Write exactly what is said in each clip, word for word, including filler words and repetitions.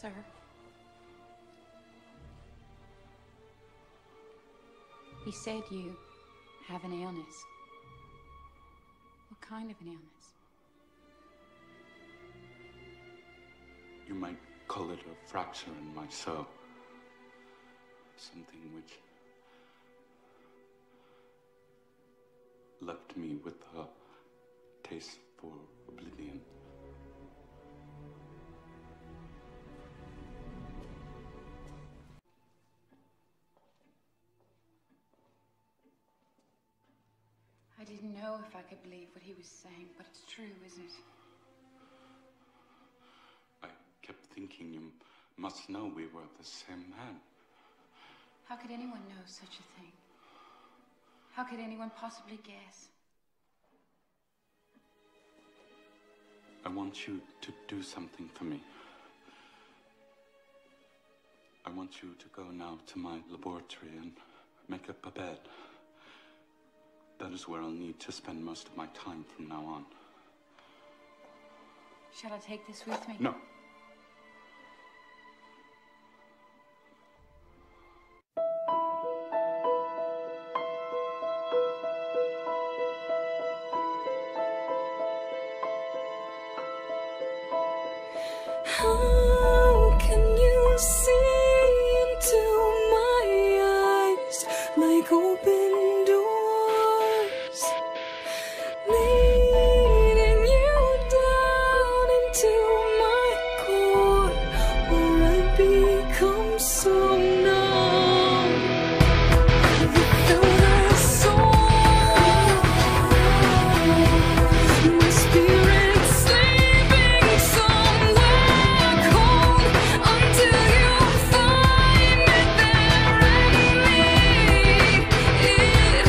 sir. He said you have an illness. What kind of an illness? You might call it a fracture in my soul. Something which left me with a taste for oblivion. I didn't know if I could believe what he was saying, but it's true, isn't it? I kept thinking you must know we were the same man. How could anyone know such a thing? How could anyone possibly guess? I want you to do something for me. I want you to go now to my laboratory and make up a bed. That is where I'll need to spend most of my time from now on. Shall I take this with me? No. How can you see into my eyes like open doors, leading you down into my core, where I become so numb without a soul? My spirit sleeping somewhere cold until you find it there and lead it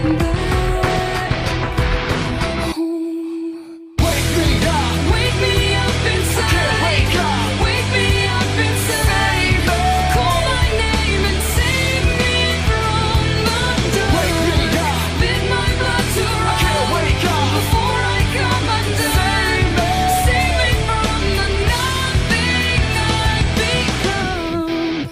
back home. Wake me up, wake me up inside. Wake up, wake me up inside. Call my name and save me from the dark. Wake me up, bid my blood to run. Wake up before I come undone. Save me from the nothing I've become.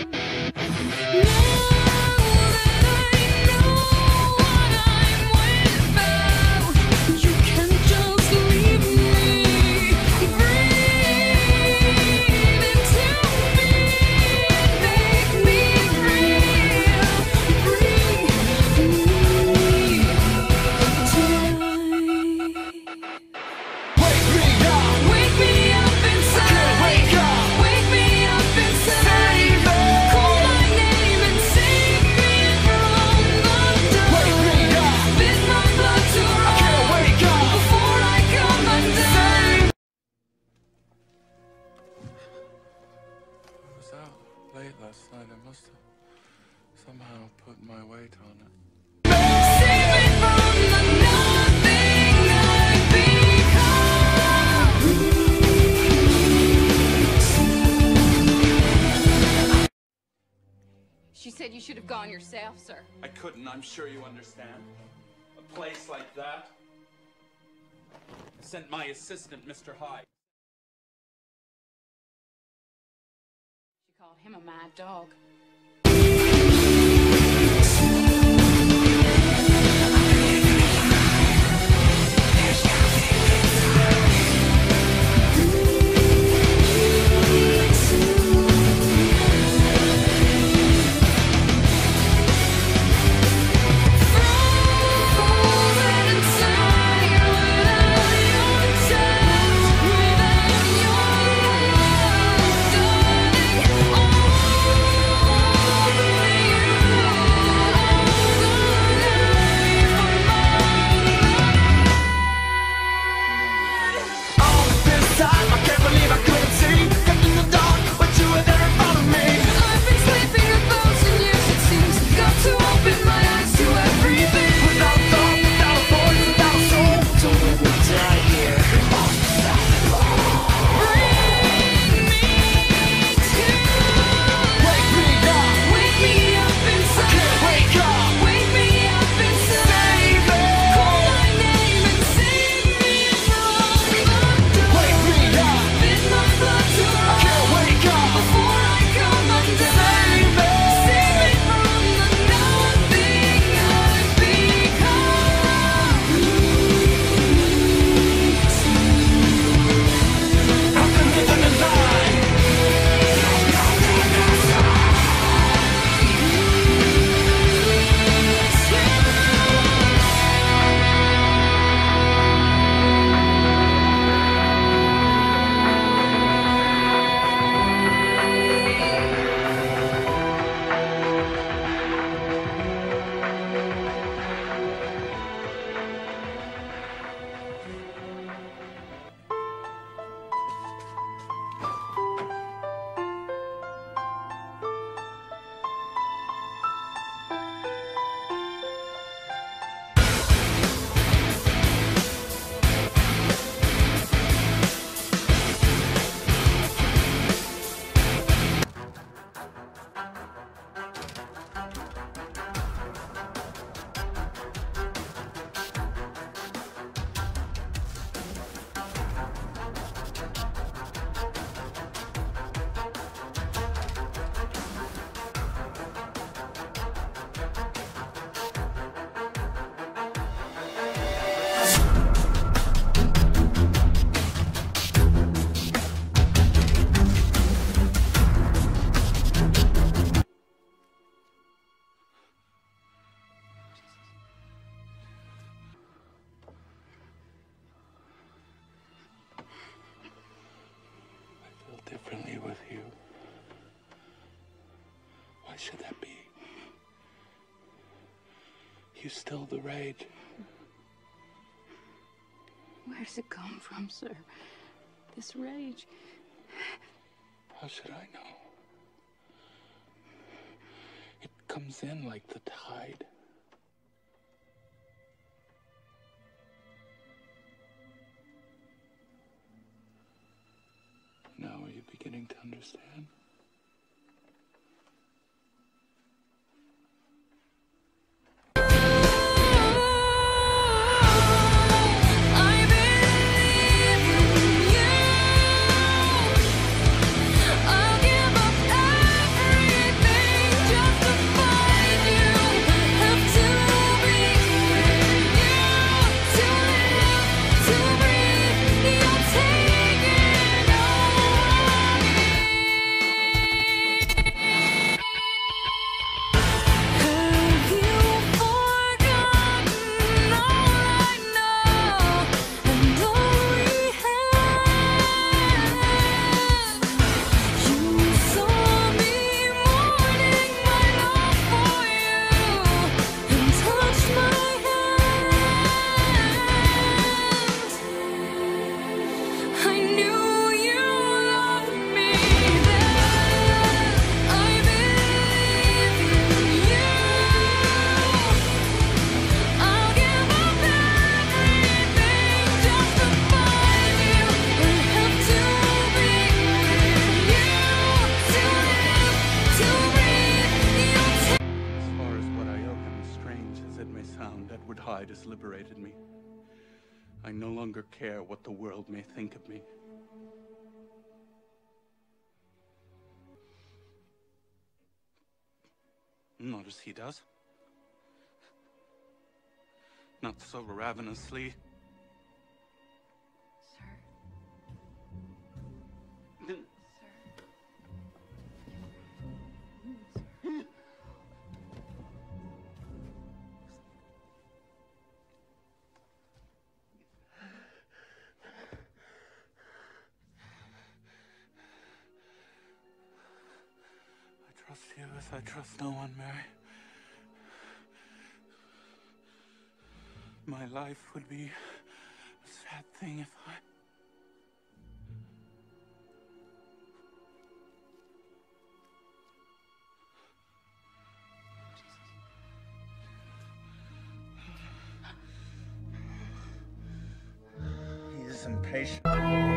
Now that I know what I'm without, you can't just leave me. Breathe into me, make me real. Bring me tonight. Wake me up, wake me up inside. Wake up, wake me up inside. Call my name and save me from the dark. Wake me up, bid my blood to run. Wake up before I come undone. I was out late last night. I must have somehow put my weight on it. Save me from the nothing I've become. She said you should have gone yourself, sir. I couldn't, I'm sure you understand. A place like that. I sent my assistant, Mister Hyde. She called him a mad dog. Frozen inside without your touch, without your love, darling. Oh. Why should that be? You still the rage. Where does it come from, sir? This rage. How should I know? It comes in like the tide. Now are you beginning to understand? Hyde has liberated me. I no longer care what the world may think of me. Not as he does. Not so ravenously. Sir. Sir. I trust you as I trust no one, Mary. My life would be a sad thing if I... He is impatient.